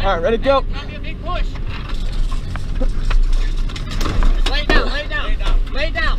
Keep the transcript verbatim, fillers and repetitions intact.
All right, ready, go. Try me a big push. Just lay it down, lay it down. Lay it down. Lay it down.